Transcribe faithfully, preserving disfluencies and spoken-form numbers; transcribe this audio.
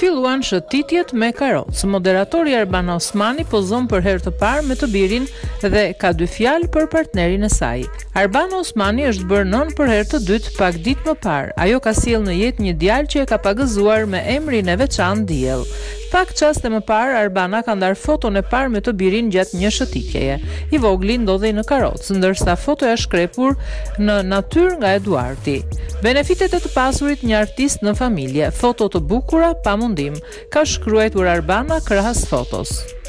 Filluan shëtitjet me karrocë. Moderatori Arbana Osmani pozon për herë të parë me të birin dhe ka dy fjalë për partnerin e saj. Arbana Osmani është bërë nën për herë të dytë pak ditë më parë. Ajo ka sjellë në jetë një djalë që e ka pagëzuar me emrin e veçantë Diell. Pak çaste më parë, Arbana ka ndarë foton e parë me të birin gjatë një shëtitjeje. I vogli ndodhej në karrocë, ndërsa fotoja shkrepur në natyrë nga Eduardi. Benefitet e të pasurit një artist në familje, foto të bukura pa mundim, ka shkruar Arbana krahas fotos.